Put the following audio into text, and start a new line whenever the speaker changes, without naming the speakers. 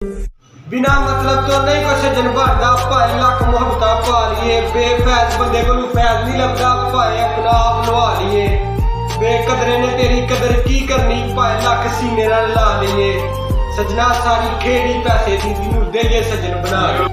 बिना मतलब तो नहीं कोई सज्जन बनता, भाए लख मुहब्बत पा लिए। बेफैज बंदे को फैज नहीं लगता, भाए अपना आप लवा लिए। बेकदरे ने तेरी कदर की करनी, भाए लख सीने ला लिए। सजना सारी खेड़ी पैसे दी दे सज्जन बना